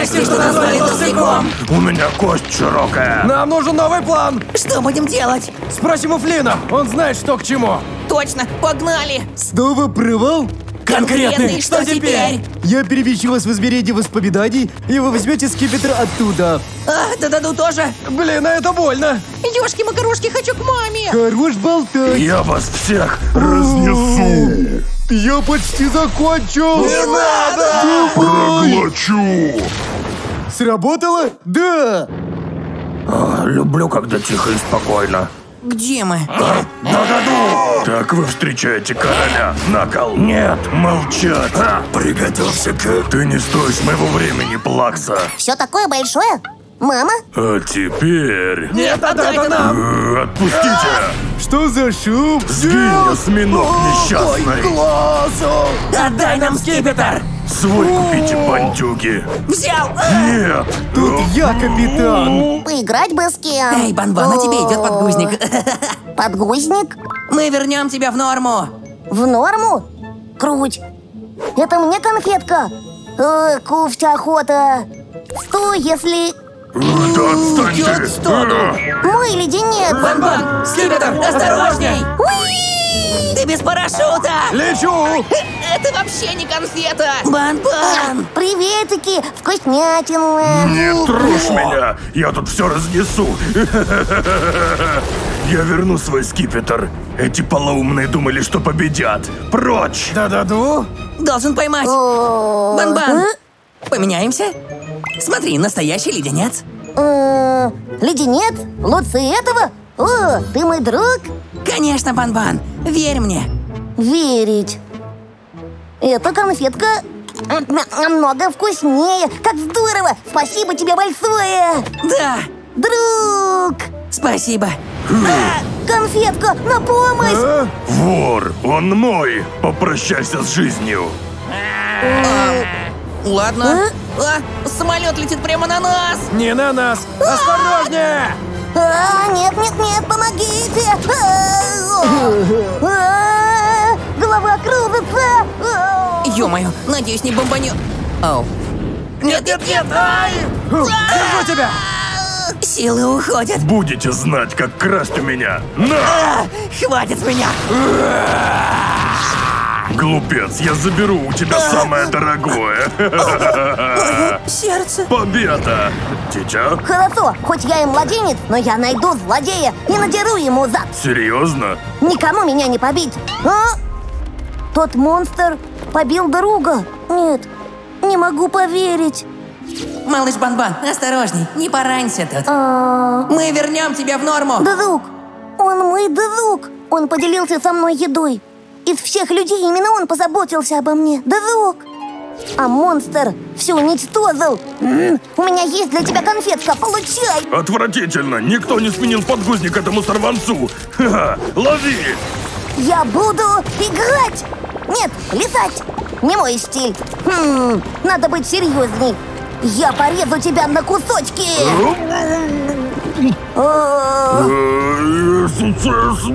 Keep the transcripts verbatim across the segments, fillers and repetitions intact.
Прости, что назвали толстяком. У меня кость широкая. Нам нужен новый план. Что будем делать? Спросим у Флина, он знает, что к чему. Точно, погнали. Снова провал? Конкретный, что теперь? Я перемещу вас в измерение воспоминаний, и вы возьмете скипетр оттуда. А, да-да-ду тоже. Блин, а это больно. Ёшки-макарушки, хочу к маме. Хорош болтать. Я вас всех разнесу. Я почти закончил. Не надо! Проглочу. Сработало? Да. А, люблю, когда тихо и спокойно. Где мы? Да-да-ду! Так вы встречаете короля. На кол. Нет, молчать. А, приготовься к... Ты не стоишь моего времени, Плакса. Все такое большое? Мама? А теперь... Нет, отдай это нам. Э, Отпустите! Что за шум? Сгинь, осьминог несчастный! Класса! Отдай нам скипетр. Свой купите, бандюги! Взял. Нет! Тут я капитан. Поиграть бы с кем? Эй, Банбан, на тебе идет подгузник. Подгузник? Мы вернем тебя в норму. В норму? Круть. Это мне конфетка. Э, куфть охота. Стой, если... Да отстань Я ты! отстану. Э, Мой леденец. Банбан, скипетр, осторожней. Уи! Ты без парашюта. Лечу. Это вообще не конфета. Банбан. Приветики, вкуснятина. Не трожь меня! Я тут все разнесу! Я верну свой скипетр. Эти полоумные думали, что победят. Прочь! Да-да-ду. Должен поймать. О, Банбан. э? Поменяемся? Смотри, настоящий леденец. Э, Леденец? Лучше этого? О, ты мой друг? Конечно, Банбан. Верь мне. Верить. Эта конфетка намного вкуснее. Как здорово! Спасибо тебе большое! Да. Друг! Спасибо. Конфетка, на помощь! А? Вор! Он мой! Попрощайся с жизнью! Ладно. А, самолет летит прямо на нас. Не на нас. Осторожнее. А, нет, нет, нет, помогите! А, а, голова кружится! А. Ё-моё, надеюсь, не бомбанет. Оу. Нет, нет, нет. Ай! Фу, держу тебя. Силы уходят. Будете знать, как красть у меня! На! А, хватит с меня. Глупец, я заберу у тебя самое дорогое! Сердце. Победа! Тетя? Хорошо, хоть я и младенец, но я найду злодея и надеру ему зад. Серьезно? Никому меня не побить. А? Тот монстр побил друга. Нет, не могу поверить. Малыш Банбан, осторожней, не поранься тут. А, Мы вернем тебя в норму. друг, он мой друг. Он поделился со мной едой. Из всех людей именно он позаботился обо мне. Друг. А монстр все уничтожил. М, У меня есть для тебя конфетка, получай. Отвратительно! Никто не сменил подгузник этому сорванцу! Ха-ха! Лови! Я буду играть. Нет, летать. Не мой стиль. Хм, надо быть серьезней. Я порезу тебя на кусочки. О, Э, сейчас...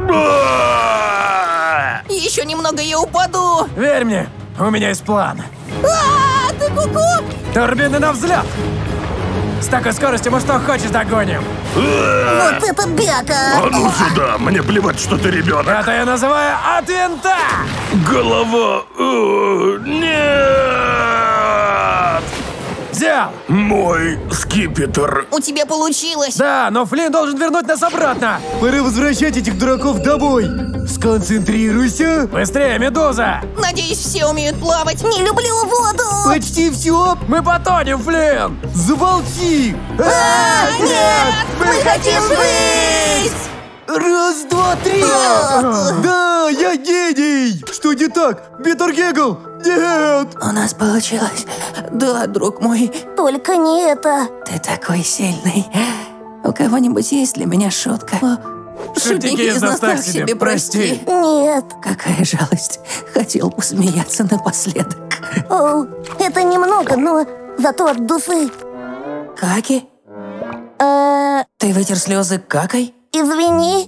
А! Еще немного я упаду. Верь мне, у меня есть план. А, ты ку-ку. Турбины на взлет. С такой скоростью мы что хочешь догоним. вот это бяка. А ну сюда! Мне плевать, что ты ребенок! Это я называю от винта. Голова... Э, Нет! Взял. Мой скипетр. У тебя получилось. Да, но Флин должен вернуть нас обратно. Пора возвращать этих дураков домой. Сконцентрируйся. Быстрее, Медуза. Надеюсь, все умеют плавать. Не люблю воду. Почти все. Мы потонем, Флин. Замолчи. А, нет, мы хотим жить. Раз, два, три. Да, я гений. Что не так? Битергегл? Нет. У нас получилось. Да, друг мой, Только не это. ты такой сильный. У кого-нибудь есть для меня шутка? Шутники из нас так себе, прости. Нет. Какая жалость. Хотел посмеяться напоследок. О, это немного, но зато от души. Каки? Э, Ты вытер слезы какой? извини.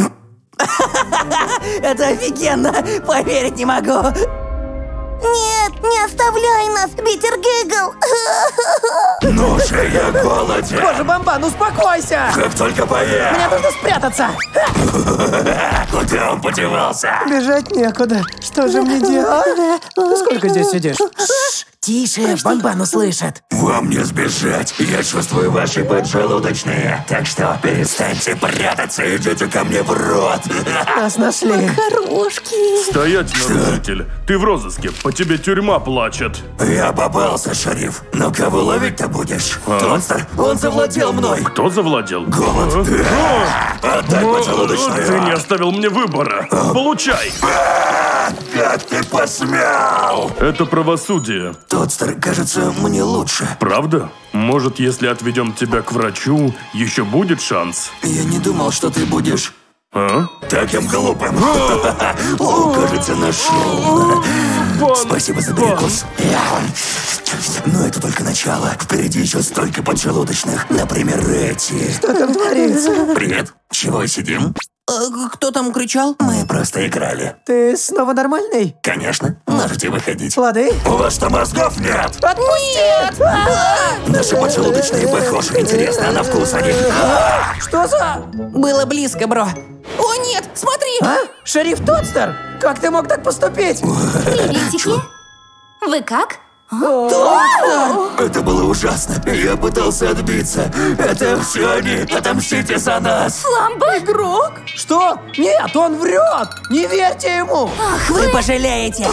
Это офигенно! Поверить не могу! Нет, не оставляй нас, Битергегл. голоде. Боже, Бамбан, успокойся! Как только поем. Мне нужно спрятаться! Куда он подевался? Бежать некуда. Что же мне делать? Ты сколько здесь сидишь? Тише, Бамбан услышит. Вам не сбежать. Я чувствую ваши поджелудочные. Так что перестаньте прятаться и идите ко мне в рот. Нас нашли. Хорошки. Стоять, нарушитель. Ты в розыске. По тебе тюрьма плачет. Я попался, шериф. Но кого ловить-то будешь? Тонстер, он завладел мной. Кто завладел? Голод. Отдай поджелудочную. Ты не оставил мне выбора. Получай. Как ты посмел? Это правосудие. Тонстер, кажется, мне лучше. Правда? Может, если отведем тебя к врачу, еще будет шанс? Я не думал, что ты будешь... А? Таким глупым. О, кажется, нашел. Спасибо за перекус. Но это только начало. Впереди еще столько поджелудочных. Например, эти. Что там творится? Привет. Чего сидим? Кто там кричал? Мы просто играли. Ты снова нормальный? Конечно. Можете выходить. Лады? У вас что, мозгов нет? Отпусти! Наши поджелудочные похожи. Интересно, на вкус они. Что за... Было близко, бро. О, нет, смотри! А? Шериф Тонстер? Как ты мог так поступить? Приветики. Вы как? Это было ужасно. Я пытался отбиться. Это все они. Отомстите за нас. Фламба? Игрок? Что? Нет, он врет! Не верьте ему! Вы пожалеете!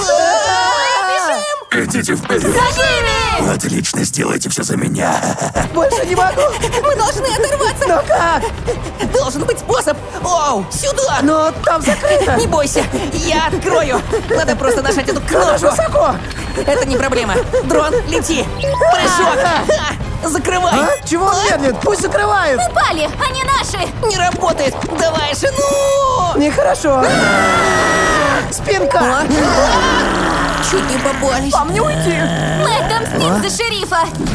Идите вперед. За ними! Отлично, сделайте все за меня. Больше не могу! Мы должны оторваться! Но как? Должен быть способ! Оу, сюда! Но там закрыто! Не бойся, я открою! Надо просто нажать эту Куда кнопку! высоко! Это не проблема! Дрон, лети! Прыжок! А, закрывай! А? Чего он медлит? Пусть закрывают! Пали, они наши! Не работает! Давай же, ну! Нехорошо! Спинка! Чуть не попались! Вам не уйти! Мы отомстим за шерифа!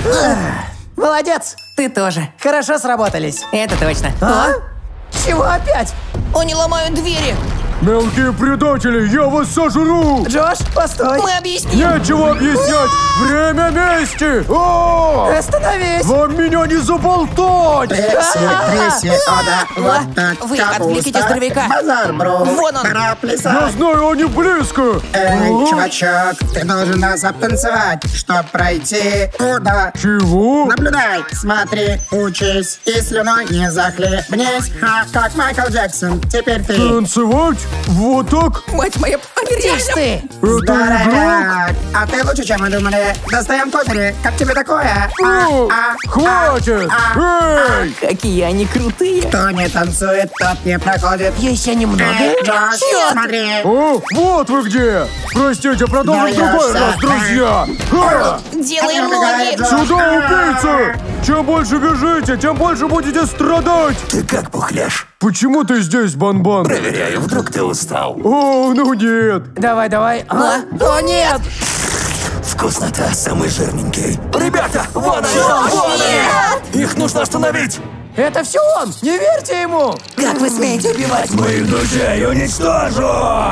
Молодец! Ты тоже. Хорошо сработались. Это точно. А? Чего опять? Они ломают двери! Мелкие предатели, я вас сожру! Джош, постой! Мы объясним! Нечего объяснять! Время мести! О! Остановись! Вам меня не заболтать! Тряси, тряси, ода, вот так, Вы капуста. отвлеките здоровяка. Базар, бро. Вон он. Пора Я плясать. знаю, они близко! Эй, чувачок, ты должен нас обтанцевать, чтоб пройти туда. Чего? Наблюдай, смотри, учись и слюной не захлебнись. Ха, как Майкл Джексон, теперь ты. Танцевать? Вот так? Мать моя, они Тише реально... ты! Это игрок? Здорово! А ты лучше, чем мы думали. Достаем козыри. Как тебе такое? О, А, а, хватит! а, а. Эй! Какие они крутые! Кто не танцует, тот не проходит. Еще немного. Эй, Джош, смотри. О, вот вы где! Простите, продолжим в другой Даешься. раз, друзья! Ха! Делаем Убегает, ноги! Джош. Сюда, убийцы! Чем больше бежите, тем больше будете страдать! Ты как, пухляш? Почему ты здесь, Банбан? Проверяю, вдруг ты устал. О, ну нет! Давай, давай. А? О, нет! Вкуснота, самый жирненький. Ребята, вон они! Вон они! Их нужно остановить! Это все он! Не верьте ему! Как вы смеете убивать? Моих друзей уничтожу!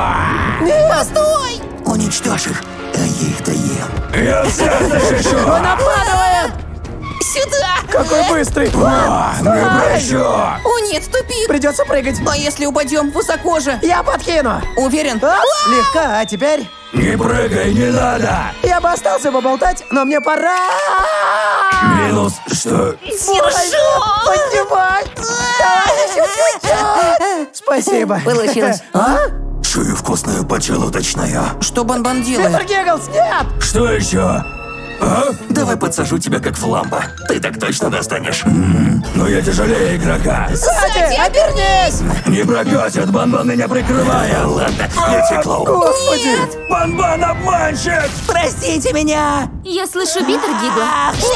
Постой! Уничтожь их, а я их доем. Я всех защищу! Он нападает! Сюда! Какой быстрый! Не прощу! О нет, тупик! Придется прыгать. А если упадем высоко же? Я подкину. Уверен? А? Легко, а теперь? Не прыгай, не надо! Я бы остался поболтать, но мне пора! Минус, что? Держу! Поднимай! Давай еще чуть-чуть! Спасибо. Получилось. А? Чую вкусную поджелудочную. Что Банбан делает? Питер Гигглс, нет! Что еще? А? Давай подсажу тебя как фламба. Ты так точно достанешь. М-м, но я тяжелее игрока. Сзади, обернись! Не прокатит, Банбан меня прикрывая. Ладно, я чеклоу. Господи! Банбан обманщик! Простите меня! Я слышу Питер Гигла.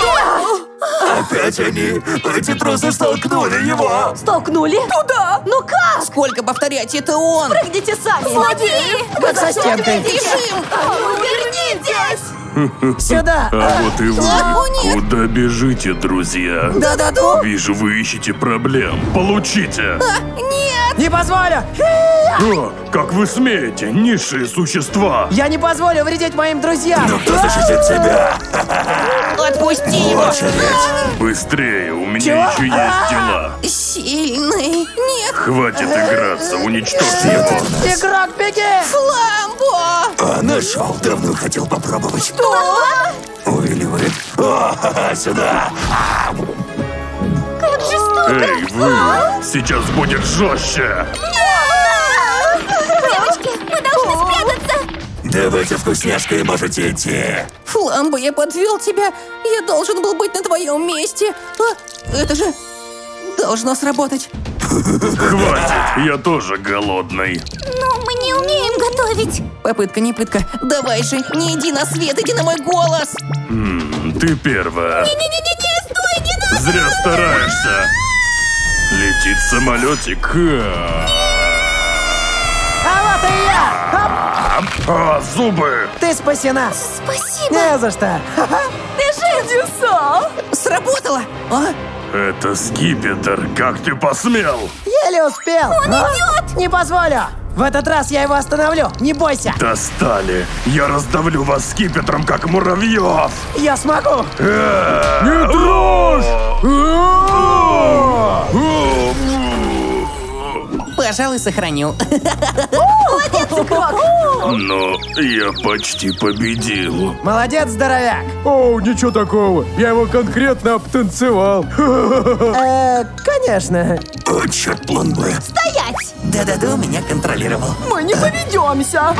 Опять они. Эти трусы столкнули его. Столкнули? Куда? Ну как? Сколько повторять, это он! Прыгните сами. Смотри. Как со стенкой. Бежим! Вернитесь. Сюда! А вот и вы. О, нет. Куда бежите, друзья? Да-да-да! Вижу, вы ищете проблем. Получите! Нет! Не позволю! О, как вы смеете, низшие существа! Я не позволю вредить моим друзьям! Но кто защитит тебя? Отпусти его! Быстрее, у меня Чё? еще есть дела. Сильный. Нет. Хватит играться, уничтожь его. Игрок, беги! Фламбо! А, нашел. Давно хотел попробовать. Что? Увиливает. О, ха-ха, сюда. Как жестоко! Эй, вы! Сейчас будет жестче! Девочки, мы должны спрятаться! Давайте вкусняшкой можете идти. Фламбо, я подвел тебя. Я должен был быть на твоем месте. А, это же должно сработать. Хватит, я тоже голодный. Но мы не умеем готовить. Попытка не пытка. Давай же, не иди на свет, иди на мой голос. М, ты первая. Не-не-не-не, стой, не надо! Зря стараешься. Летит самолетик. А вот и я! А, зубы! Ты спасена! Спасибо! Не за что! Ты чудеса! Сработало. А? Это скипетр, как ты посмел? Еле успел! Он идет! Не позволю! В этот раз я его остановлю, не бойся! Достали! Я раздавлю вас скипетром, как муравьев! Я смогу! Не трожь! Пожалуй, сохраню. Но я почти победил. Молодец, здоровяк! О, ничего такого. Я его конкретно обтанцевал. Э, конечно. О, черт, план Б. Стоять! Да-да-да, меня контролировал. Мы не поведемся!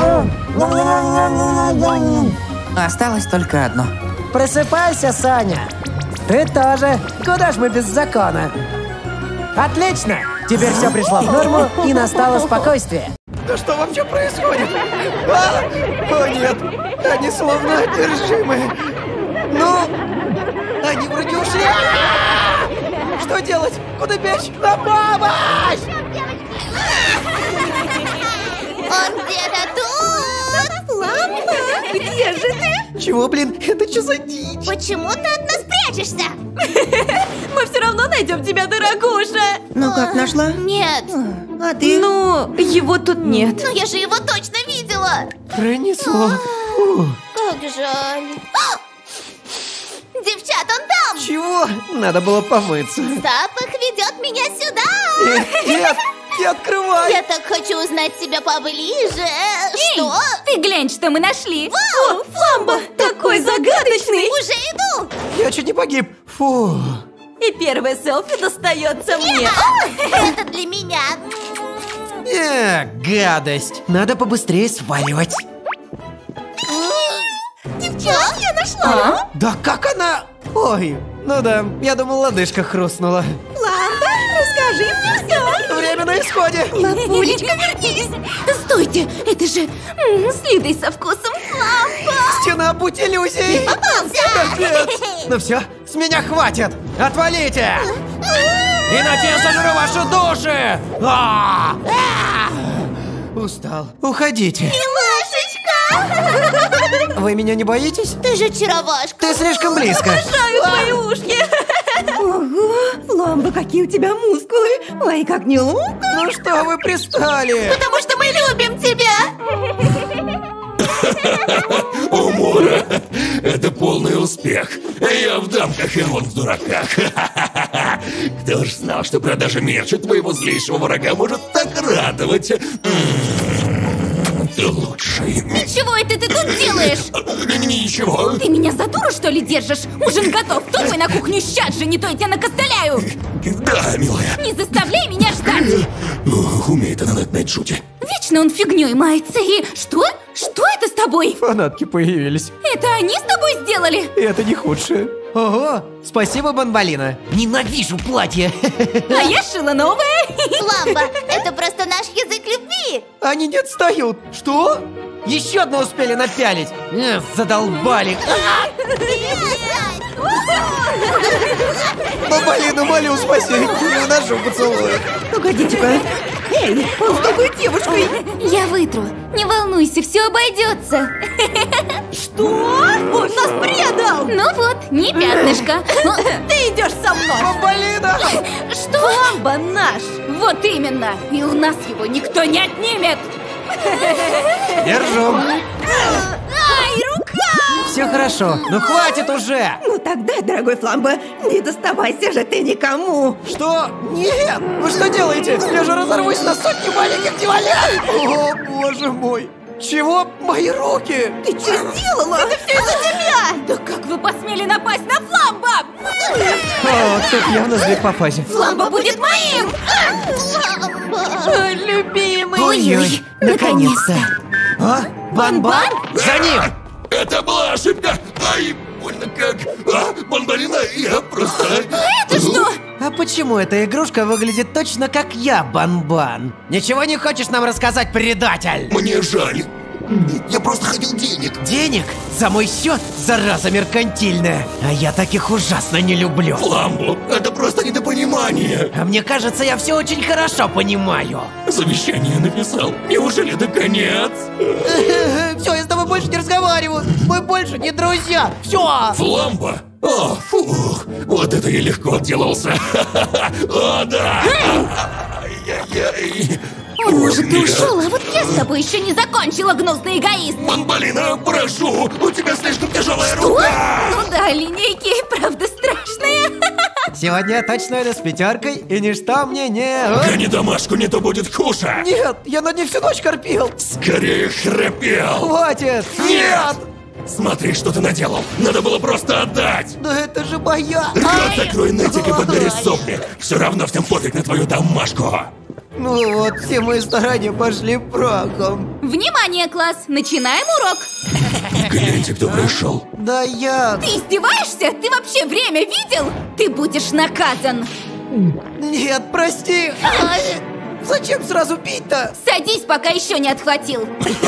Осталось только одно. Просыпайся, Саня. Ты тоже. Куда ж мы без закона? Отлично! Теперь все пришло в норму и настало спокойствие. Да что вообще происходит? А? О нет, они словно одержимы. Ну, они вроде ушли. А! Что делать? Куда бечь? На помощь! Он где-то тут! Лампа, где же ты? Чего, блин? Это что за дичь? Почему ты от нас прячешься? Мы все равно найдем тебя, дорогуша! Ну как, нашла? Нет. А ты? Ну, его тут нет. Ну, я же его точно видела! Пронесло. Как жаль. Девчат, он там! Чего? Надо было помыться. Запах ведет меня сюда! Нет, не открывай! Я так хочу узнать тебя поближе. Что? Ты глянь, что мы нашли. Вау, Фламбо, такой загадочный! Уже иду! Я чуть не погиб. Фу. И первое селфи достается мне. Это для меня. Э, гадость. Надо побыстрее сваливать. Девчат, я нашла! Да как она? Ой, ну да, я думал, лодыжка хрустнула. Ламба, расскажи мне все! Время на исходе. Лапулечка, вернись! Стойте, это же м, следы со вкусом Фламбо! Стена путь иллюзий. Попался! Капец. Ну все, с меня хватит. Отвалите! Иначе я сожру ваши души! А! А! Устал. Уходите. Милашечка! Вы меня не боитесь? Ты же очаровашка! Ты слишком близко. Обожаю твои ушки! Ого, Ламба, какие у тебя мускулы. Ой, как неловко. Ну что вы пристали? Потому что мы любим тебя! Умора. Это полный успех. Я в дамках, и он в дураках. Кто ж знал, что продажа мерча твоего злейшего врага может так радовать? Ты лучший. Чего это ты тут делаешь? Ничего. Ты меня за дуру, что ли, держишь? Ужин готов, топай на кухню сейчас же, не то я тебя накостыляю. Да, милая. Не заставляй меня ждать. Ух, умеет она нагнать жути. Вечно он фигней мается. И что? Что это с тобой? Фанатки появились. Это они с тобой сделали? И это не худшее. Ого, спасибо, Бонбалина. Ненавижу платье. А я шила новое. Ламба, это просто наш язык любви! Они не отстают. Что? Еще одно успели напялить. Эх, задолбали. Бонбалина, молю, спаси. Не выношу поцелуя. Погодите-ка. Эй, он с такой девушкой. Я вытру. Не волнуйся, все обойдется. Что? Он нас предал. Ну вот, не пятнышко. Ты идешь со мной. Бонбалина! Что? Ламба наш. Вот именно. И у нас его никто не отнимет. Держу. Ай, рука! все хорошо. Ну хватит уже! Ну тогда, дорогой Фламбо, не доставайся же ты никому. Что? Нет! Вы что делаете? Я же разорвусь на сотни маленьких дьяволят! О, боже мой! Чего? Мои руки! Ты что сделала? Это все из-за тебя! Да как вы посмели напасть на Фламбо? О, тут явно сдвиг по фазе. Фламбо будет моим! Любимый. Ой-ой, наконец-то. А? Бан-бан? За ним! Это была ошибка! Ай, больно как! А, Бан-Балина, я просто... Это что? А почему эта игрушка выглядит точно как я, Бан-Бан? Ничего не хочешь нам рассказать, предатель? Мне жаль. Я просто хотел денег. Денег? За мой счет, зараза меркантильная. А я таких ужасно не люблю. Фламбо, это просто недопонимание. А мне кажется, я все очень хорошо понимаю. Завещание написал. Неужели это конец? Все, я с тобой больше не разговариваю. Мы больше не друзья. Все. Фламбо? О, фух, вот это я легко отделался. О, да. Ай-яй-яй. Может, ты ушел, а вот я с тобой еще не закончила, гнусный эгоист! Бан-Балина, прошу! У тебя слишком тяжелая Что? рука! Ну да, линейки и правда страшные. Сегодня я точно иду с пятеркой, и ничто мне не... Гони домашку, не то будет хуже! Нет, я над ней всю ночь корпел. Скорее храпел! Хватит! Нет! Смотри, что ты наделал! Надо было просто отдать! Да это же моя. Вот закрой нытик и подбери сопли! Все равно всем пофиг на твою домашку! Ну вот, все мои старания пошли прахом. Внимание, класс! Начинаем урок! Гляньте, кто пришел. Да я... Ты издеваешься? Ты вообще время видел? Ты будешь наказан! Нет, прости. Ай, зачем сразу бить-то? Садись, пока еще не отхватил!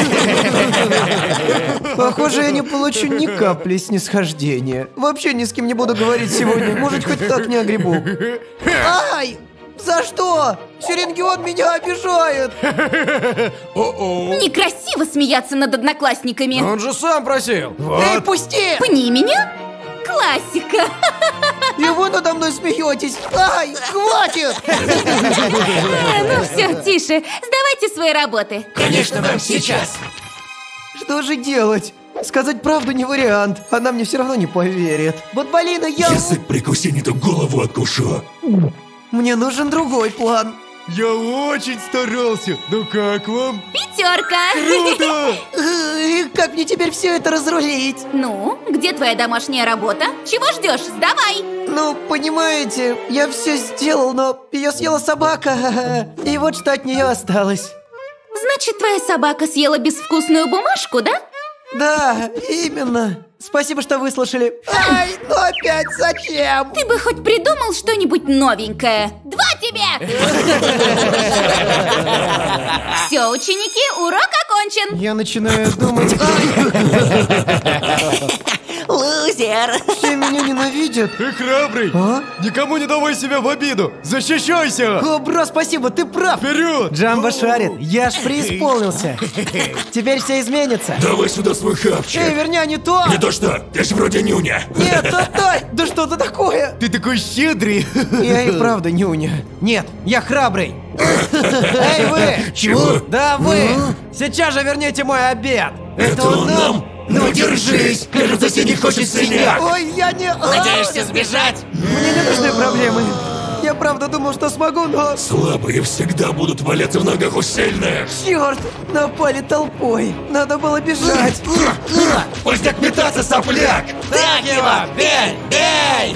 Похоже, я не получу ни капли снисхождения. Вообще ни с кем не буду говорить сегодня. Может, хоть так не огребу. Ай! За что? Серенгион меня обижает. Некрасиво смеяться над одноклассниками. Он же сам просил. Эй, пусти! Пни меня? Классика! И вы надо мной смеетесь. Ай, хватит! Ну все, тише. Сдавайте свои работы. Конечно, нам сейчас. Что же делать? Сказать правду не вариант. Она мне все равно не поверит. Бан-Балина, я... Язык прикуси, не то голову откушу. Мне нужен другой план. Я очень старался. Ну как вам? Пятерка! Круто! И как мне теперь все это разрулить? Ну, где твоя домашняя работа? Чего ждешь? Сдавай! Ну, понимаете, я все сделал, но ее съела собака. И вот что от нее осталось. Значит, твоя собака съела безвкусную бумажку, да? Да, именно. Спасибо, что выслушали. Ай, ну опять зачем? Ты бы хоть придумал что-нибудь новенькое. Два тебе! Все, ученики, урок окончен. Я начинаю думать... Лузер. Все меня ненавидят. Ты храбрый. А? Никому не давай себя в обиду. Защищайся. О, бро, спасибо, ты прав. Вперед. Джамбо шарит, я ж преисполнился. Теперь все изменится. Давай сюда свой хапчик. Эй, верни, не то. Не то что, ты ж вроде нюня. Нет, отдай. Да что это такое? Ты такой щедрый. Я и правда нюня. Нет, я храбрый. Эй, вы! Чего? Да вы! Сейчас же верните мой обед. Это он нам? Ну держись! Кажется, синий хочет синяк. Ой, я не... Надеешься сбежать? Мне не нужны проблемы. Я правда думал, что смогу, но... Слабые всегда будут валяться в ногах у сильных. Черт! Напали толпой. Надо было бежать. Пустяк метаться, сопляк! Так его! Бей! Бей!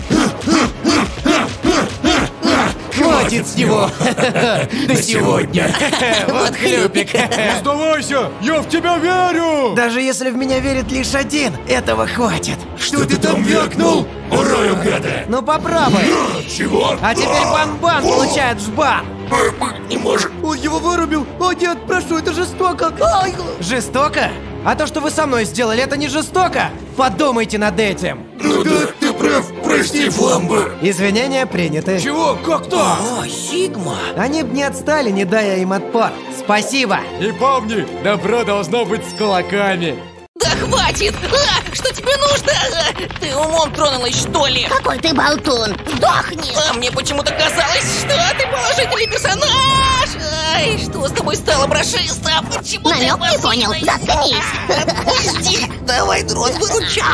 Хватит с него! До сегодня! Вот хлюпик! Сдавайся! Я в тебя верю! Даже если в меня верит лишь один, этого хватит. Что ты там вякнул? Урою, гада! Ну попробуй! Чего? А теперь Бан-Бан получает жбан! Не может! Он его вырубил. О нет, прошу, это жестоко. Ай! Жестоко? А то, что вы со мной сделали, это не жестоко? Подумайте над этим! Ну да, ты прав, прости, Фламбо. Извинения приняты. Чего? Как так? О, Сигма. Они б не отстали, не дая им отпор. Спасибо! И помни, добро должно быть с кулаками. Да хватит! А, что тебе нужно? нужно! Ты умом тронулась, что ли? Какой ты болтун! Сдохни! А мне почему-то казалось, что ты положительный персонаж! Ай, что с тобой стало, брошиста? Почему Намек ты не понял. Заткнись! Отпусти! Давай, дрон, выручай!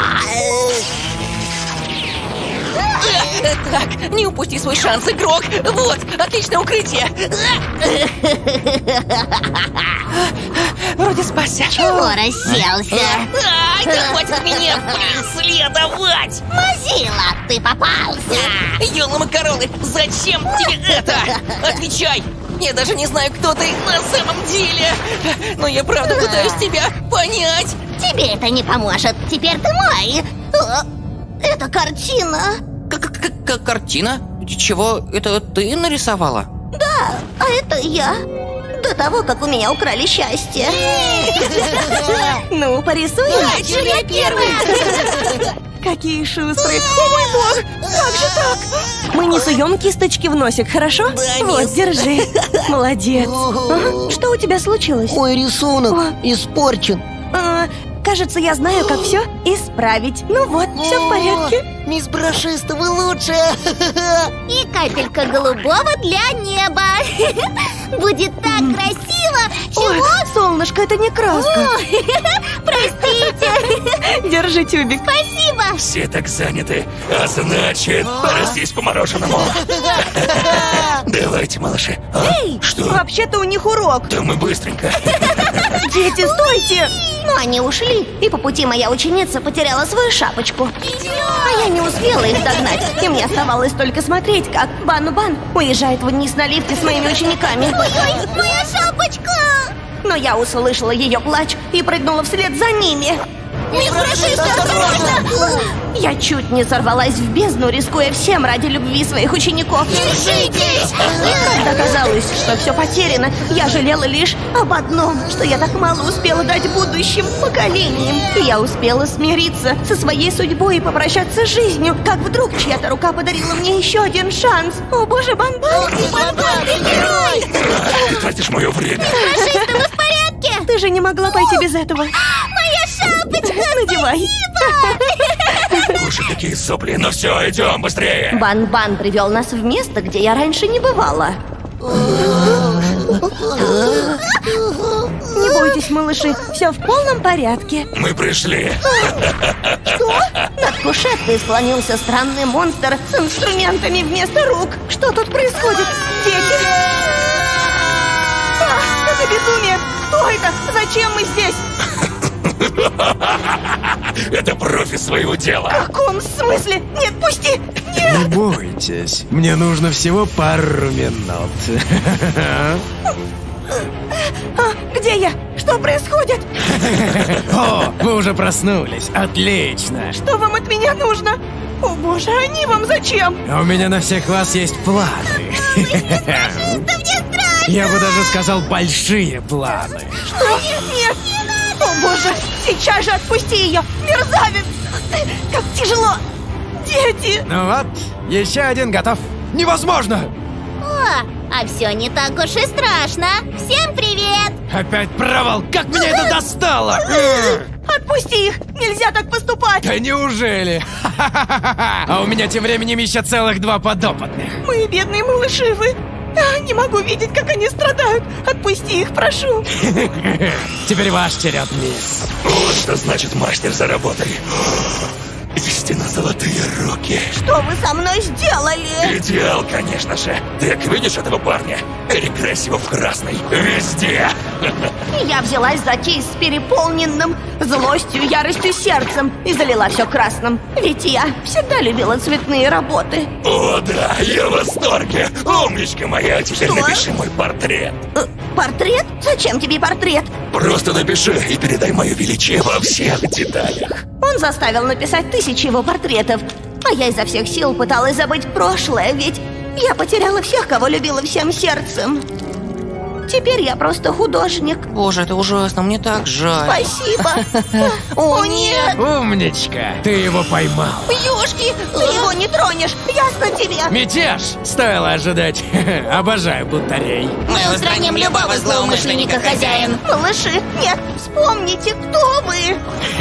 Так, не упусти свой шанс, игрок! Вот, отличное укрытие! Вроде спасся. Чего расселся? Ай, да хватит меня преследовать! Мазила, ты попался! Ёлы макароны, зачем тебе это? Отвечай! Я даже не знаю, кто ты на самом деле! Но я правда пытаюсь тебя понять! Тебе это не поможет. Теперь ты мой. О, это картина. Как картина? Чего? Это ты нарисовала? Да, а это я. До того, как у меня украли счастье. Ну, порисуем? Дальше я первый. Какие шустрые. О, мой бог, как же так? Мы не суем кисточки в носик, хорошо? Да, вот, мисс. держи. Молодец. Ага. Что у тебя случилось? Мой рисунок испорчен. А, кажется, я знаю, как все исправить. Ну вот, все в порядке. Мисс Брошиста, вы лучшая. И капелька голубого для неба. Будет так красиво. Ой, Чего? солнышко, это не краска. Простите. Держи тюбик. Спасибо. Все так заняты, а значит, порастись по мороженому. Давайте, малыши. А? Эй, что? Вообще-то у них урок. Да мы быстренько. Дети, стойте! Но они ушли, и по пути моя ученица потеряла свою шапочку. А я не успела их догнать, и мне оставалось только смотреть, как Бану-Бан уезжает вниз на лифте с моими учениками. Ой-ой, моя шапочка! Но я услышала ее плач и прыгнула вслед за ними. Мисс Брошиста, осторожно! Я чуть не сорвалась в бездну, рискуя всем ради любви своих учеников. Держитесь! Когда казалось, что все потеряно, я жалела лишь об одном, что я так мало успела дать будущим поколениям. И я успела смириться со своей судьбой и попрощаться с жизнью, как вдруг чья-то рука подарила мне еще один шанс. О боже, Бан-Бан! Бан-Бан, ты герой! Ты тратишь мое время. Брошиста, мы в порядке? Ты же не могла пойти без этого. Моя шапочка! Надевай. Боже, какие сопли. Ну все, идем быстрее. Бан-Бан привел нас в место, где я раньше не бывала. Не бойтесь, малыши, все в полном порядке. Мы пришли. Что? Над кушеткой склонился странный монстр с инструментами вместо рук. Что тут происходит? Дети? А, это безумие! Кто это? Зачем мы здесь? Это профи своего дела. В каком смысле? Нет, пусти! Нет! Не бойтесь, мне нужно всего пару минут. А, где я? Что происходит? О, вы уже проснулись, отлично. Что вам от меня нужно? О боже, они вам зачем? А у меня на всех вас есть планы. Я бы даже сказал, большие планы. Что? Нет, нет! О боже, сейчас же отпусти ее! Мерзавец! Ты, как тяжело! Дети! Ну вот, еще один готов. Невозможно! О, а все не так уж и страшно. Всем привет! Опять провал! Как меня это достало! Отпусти их! Нельзя так поступать! Да неужели? А у меня тем временем еще целых два подопытных. Мои бедные малыши, вы... А, не могу видеть, как они страдают. Отпусти их, прошу. Теперь ваш черед, мисс. Вот что значит мастер за работой. Истинно золотые руки. Что вы со мной сделали? Идеал, конечно же. Ты как видишь этого парня? Перекрась его в красный. Везде. Я взялась за кейс с переполненным злостью, яростью сердцем и залила все красным. Ведь я всегда любила цветные работы. О, да, я в восторге. Умничка моя, теперь Что? напиши мой портрет. Э, портрет? Зачем тебе портрет? Просто напиши и передай мое величие во всех деталях. Он заставил написать тысячи его портретов, а я изо всех сил пыталась забыть прошлое, ведь я потеряла всех, кого любила всем сердцем. Теперь я просто художник. Боже, это ужасно, мне так жаль. Спасибо. О, нет! Умничка, ты его поймал. Ёшки, ты его не тронешь. ясно тебе? Мятеж! Стоило ожидать. Обожаю бунтарей. Мы устраним любого злоумышленника, хозяин. Малыши, нет, вспомните, кто вы.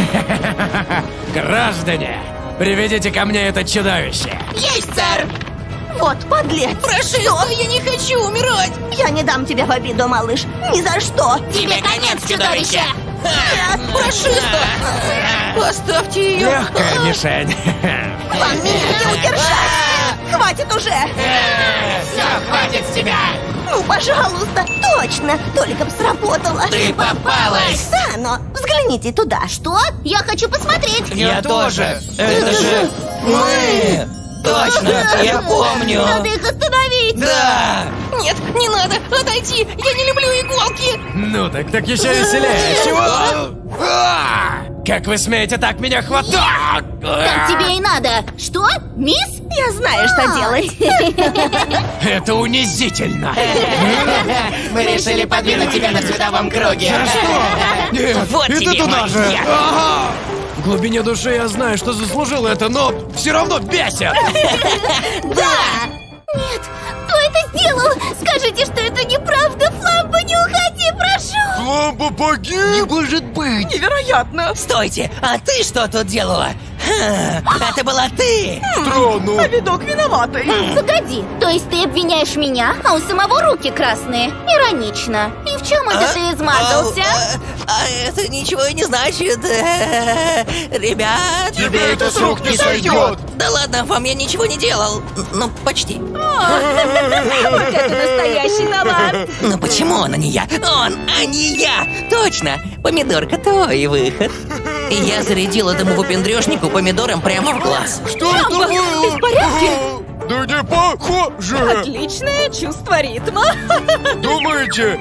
Граждане, приведите ко мне это чудовище. Есть, сэр. Вот, подлец. Прошу, я не хочу умирать. Я не дам тебя в обиду, малыш. Ни за что. Тебе конец, чудовище. Нет, прошу. Оставьте ее. Легкая мишень. Вам меня не удержать. Хватит уже. Все, хватит с тебя. Ну, пожалуйста, точно. Только б сработало. Ты попалась. Сано, взгляните туда. Что? Я хочу посмотреть. Я тоже. Это же мы. Точно, я помню. Надо их остановить. Да. Нет, не надо, отойди. Я не люблю иголки. Ну так, так еще веселее. Чего? Как вы смеете так меня хватать? Так тебе и надо. Что? Мисс? Я знаю, что делать. Это унизительно. Мы решили подвинуть тебя на световом круге. Нет, Вот и ты тебе туда же. моя. Ага. В глубине души я знаю, что заслужил это, но все равно бесит. Да! Нет, кто это сделал? Скажите, что это неправда. Фламба, не уходи, прошу. Фламба погиб? Не может быть. Невероятно. Стойте, а ты что тут делала? Ха, это была ты. Странно. А видок виноватый. Погоди, то есть ты обвиняешь меня, а у самого руки красные? Иронично. И в чем это А? ты измазался? А, а это ничего не значит. Ребят. Тебе это с рук не сойдет. Да ладно, вам я ничего не делал. Ну, почти. Вот это настоящий талант. Ну почему он, а не я? Он, а не я! Точно! Помидорка, твой выход. И я зарядил этому выпендрежнику помидором прямо в глаз. Что это было? Ты в порядке? Да не похоже. Отличное чувство ритма. Думаете?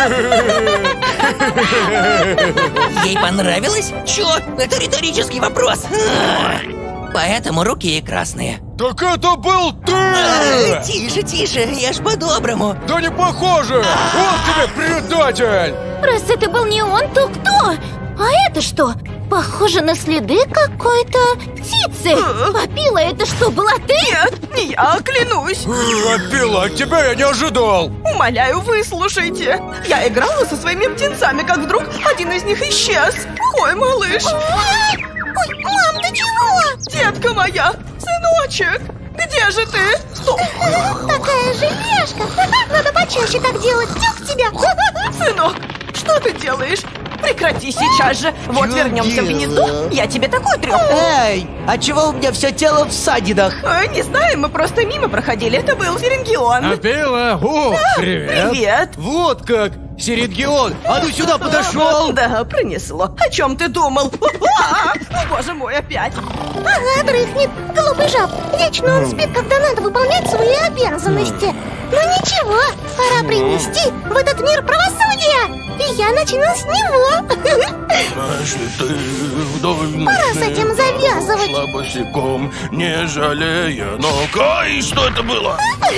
Ей понравилось? Чё? Это риторический вопрос. Поэтому руки ей красные. Так это был ты! А, тише, тише, я ж по-доброму. Да не похоже! Вот тебе предатель! Раз это был не он, то кто? А это что? Похоже на следы какой-то птицы. Попила, это что, была ты? Нет, не я, клянусь. Опила, от тебя я не ожидал. Умоляю, выслушайте. Я играла со своими птенцами, как вдруг один из них исчез. Ой, малыш. Ой, мам, ты чего? Детка моя, сыночек, где же ты? Стоп. Такая желешка. Надо почаще так делать. Тюк тебя. Сынок, что ты делаешь? Прекрати сейчас же. Вот вернемся в гнездо. Я тебе такой трёп. Эй, а чего у меня все тело в ссадинах? Ой, не знаю, мы просто мимо проходили. Это был Серенгион. Опила, о, привет. Привет. Вот как! Серенгион, а ну сюда подошел! Да, принесло. О чем ты думал? А, о, боже мой, опять. Ага, дрыхнет. Глупый жаб. Вечно он спит, когда надо выполнять свои обязанности. Но ничего, пора принести в этот мир правосудия. И я начну с него. Если ты вдоволь Пора с этим завязывать. шла босиком, не жалея ног. И что это было?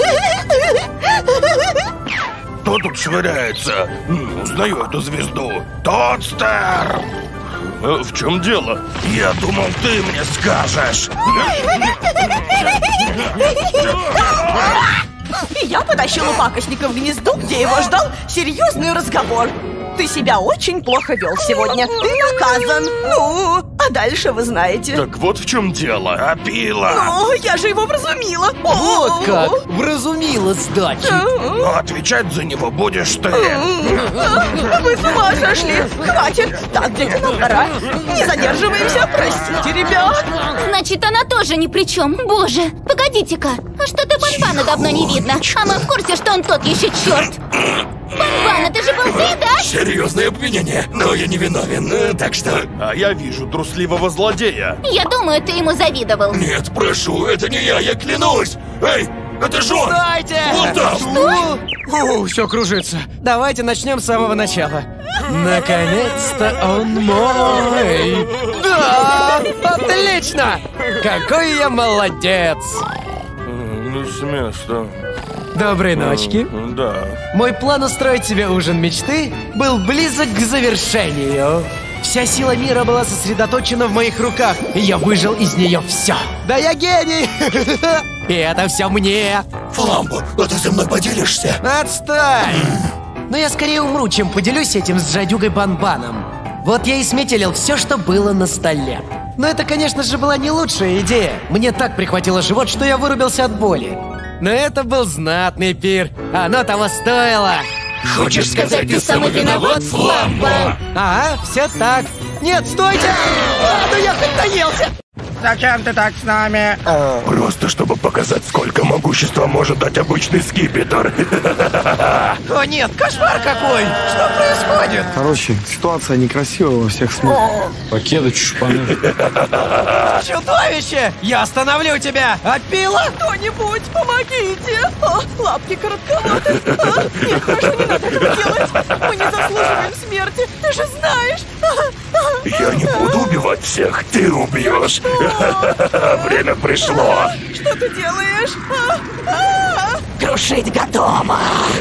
Кто тут швыряется? М, Узнаю эту звезду. Тодстер! Э, В чем дело? Я думал, ты мне скажешь. И я потащила пакостника в гнездо, где его ждал серьезный разговор. Ты себя очень плохо вел сегодня. Ты наказан. Ну, а дальше вы знаете. Так вот в чем дело. Опила! Ну, я же его вразумила. Вот как! Вразумила сдачи! Но отвечать за него будешь ты. Вы с ума сошли! Хватит! Так, дети, нам пора. Не задерживаемся, простите, ребят. Значит, она тоже ни при чем. Боже, погодите-ка. А что-то Банбана давно не видно. А мы в курсе, что он тот еще черт. Банбан, это же был ты, да? Серьезное обвинение, но я не виновен, э, так что... А я вижу трусливого злодея. Я думаю, ты ему завидовал. Нет, прошу, это не я, я клянусь! Эй, это же он! Стойте! Вот там! Что? Фу, все кружится. Давайте начнем с самого начала. Наконец-то он мой! Да! Отлично! Какой я молодец! Ну, с места. Доброй ночки. Да. Мой план устроить себе ужин мечты был близок к завершению. Вся сила мира была сосредоточена в моих руках, и я выжил из нее все. Да я гений! И это все мне. Фламбо, а ты со мной поделишься? Отстой! Но я скорее умру, чем поделюсь этим с жадюгой Банбаном. Вот я и сметелил все, что было на столе. Но это, конечно же, была не лучшая идея. Мне так прихватило живот, что я вырубился от боли. Но это был знатный пир. Оно того стоило. Хочешь сказать, ты самый виноват, Фламбо? Ага, все так. Нет, стойте! А, ну я хоть наелся! Зачем ты так с нами? Просто чтобы показать, сколько могущества может дать обычный скипетр. О нет, кошмар какой! Что происходит? Короче, ситуация некрасивая во всех смыслах. Покеда чушпаны. Чудовище! Я остановлю тебя! Опила! Кто-нибудь, помогите! О, лапки коротковаты! А, нет, прошу, не надо этого делать! Мы не заслуживаем смерти! Ты же знаешь! Я не буду убивать всех, ты убьешь. Время пришло. Что ты делаешь? Крушить готово.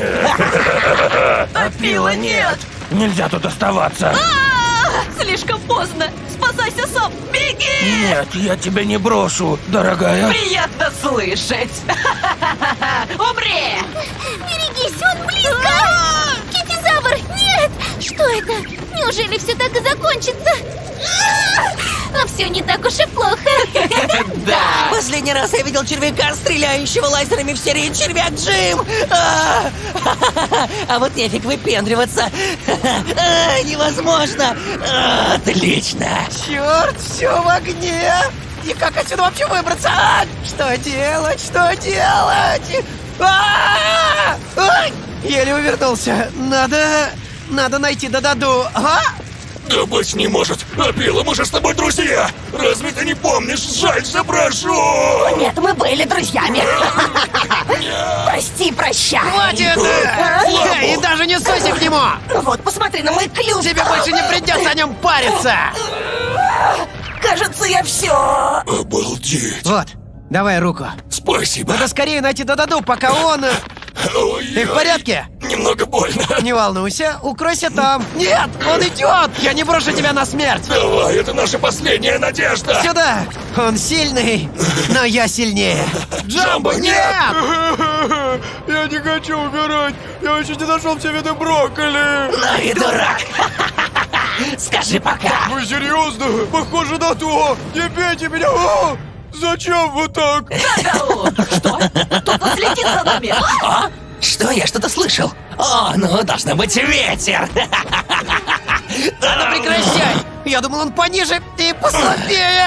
Опила, нет! Нельзя тут оставаться. Слишком поздно! Спасайся сам! Беги! Нет, я тебя не брошу, дорогая. Приятно слышать! Умри! Берегись, он близко! Китизавр, нет! Что это? Неужели все так и закончится? А все не так уж и плохо. Да! Последний раз я видел червяка, стреляющего лазерами в серии «Червяк Джим». А, а вот нефиг выпендриваться. А, невозможно. А, отлично. Черт, все в огне! И как отсюда вообще выбраться? А, что делать? Что делать? А, ай, еле увернулся. Надо... Надо найти Дададу. А? Да быть не может! Опила, мы же с тобой друзья! Разве ты не помнишь? Жалься, прошу! Нет, мы были друзьями! Прости, прощай! Хватит! И даже не ссойся к нему! Вот, посмотри на мой клюв! Тебе больше не придется о нем париться! Кажется, я все! Обалдеть! Вот, давай руку. Спасибо! Надо скорее найти Дададу, пока он... Ой, Ты в порядке? Немного больно. Не волнуйся, укройся там. Нет, он идет! Я не брошу тебя на смерть! Давай, это наша последняя надежда! Сюда! Он сильный, но я сильнее. Джамбо, нет! Я не хочу умирать! Я еще не нашел все виды брокколи! Ну и дурак! Скажи пока! Вы серьезно? Похоже на то! Не бейте меня! О! Зачем вы так? Что? Кто-то следит за нами! А? Что? Я что-то слышал. О, ну, должно быть ветер. Надо прекращай! Я думал, он пониже и послабее!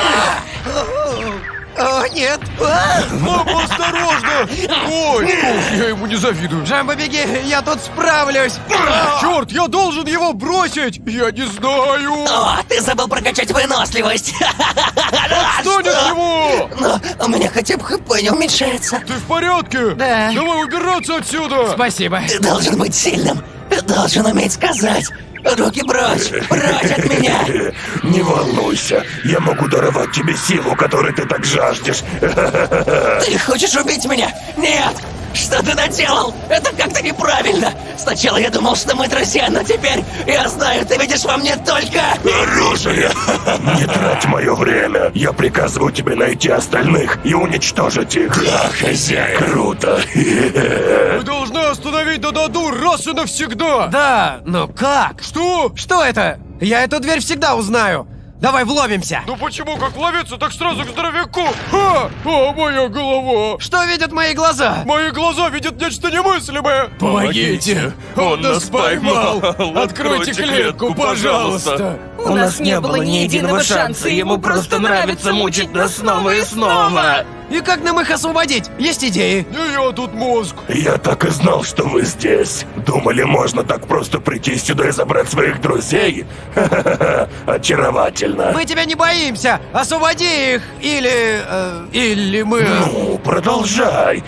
О, нет! Мама, осторожно! Ой, я ему не завидую. Джамбо, беги, я тут справлюсь! Черт, я должен его бросить! Я не знаю! О, ты забыл прокачать выносливость! Отстань от него! Но у меня хотя бы ХП не уменьшается. Ты в порядке? Да. Давай убираться отсюда! Спасибо. Ты должен быть сильным. Ты должен уметь сказать. Руки прочь! Прочь от меня! Не волнуйся, я могу даровать тебе силу, которой ты так жаждешь. Ты хочешь убить меня? Нет! Что ты наделал? Это как-то неправильно! Сначала я думал, что мы друзья, но теперь я знаю, ты видишь во мне только... оружие! Не трать мое время. Я приказываю тебе найти остальных и уничтожить их. Да, хозяин. Круто. Мы должны остановить Дададу раз и навсегда! Да, но как? Что? Что это? Я эту дверь всегда узнаю. Давай вломимся. Ну почему как ловиться, так сразу к здоровяку? Ха! О, моя голова! Что видят мои глаза? Мои глаза видят нечто немыслимое! Помогите! Он нас поймал! Откройте клетку, пожалуйста! У нас не было ни единого шанса, ему просто нравится мучить нас снова и снова! И как нам их освободить? Есть идеи? Не я тут мозг! Я так и знал, что вы здесь. Думали, можно так просто прийти сюда и забрать своих друзей? Ха-ха-ха, очаровательно. Мы тебя не боимся! Освободи их! Или... э, или мы... Ну, продолжай.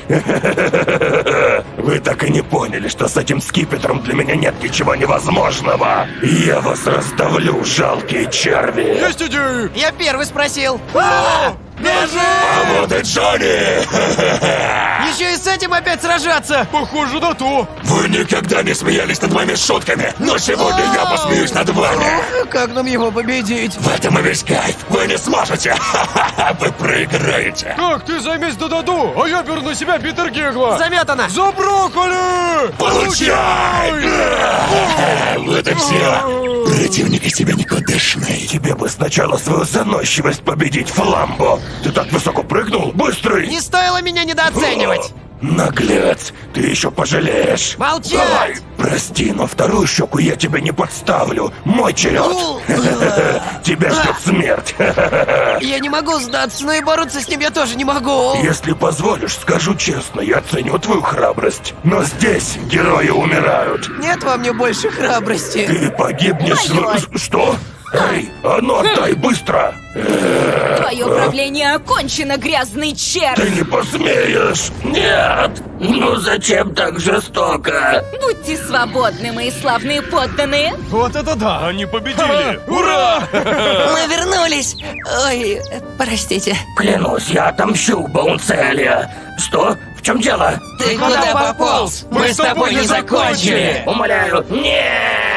Вы так и не поняли, что с этим скипетром для меня нет ничего невозможного. Я вас раздавлю, жалкие черви. Есть идеи! Я первый спросил! А! Бежим! А вот и Джонни! Еще и с этим опять сражаться! Похоже на то. Вы никогда не смеялись над моими шутками, но сегодня я посмеюсь над вами. Ох, как нам его победить? В этом и весь кайф. Вы не сможете. Вы проиграете. Как ты замесь Дададу, а я беру на себя Питер Гегла. Заметано! За брокколи! Получай! Вот и все. Противник из тебя никудышный. Тебе бы сначала свою заносчивость победить, Фламбо. Ты так высоко прыгнул? Быстрый! Не стоило меня недооценивать! Наглец, ты еще пожалеешь. Молчать! Давай, прости, но вторую щеку я тебе не подставлю. Мой черед. Тебя ждет смерть. Я не могу сдаться, но и бороться с ним я тоже не могу. Если позволишь, скажу честно, я ценю твою храбрость. Но здесь герои умирают. Нет во мне больше храбрости. Ты погибнешь в... Что? Эй, а ну отдай быстро! Твое правление окончено, грязный червь! Ты не посмеешь! Нет! Ну зачем так жестоко? Будьте свободны, мои славные подданные! Вот это да! Они победили! Ура! Мы вернулись! Ой, простите. Клянусь, я отомщу Боунцелия. Что? В чем дело? Ты куда пополз? Мы с тобой не закончили! Умоляю, нет!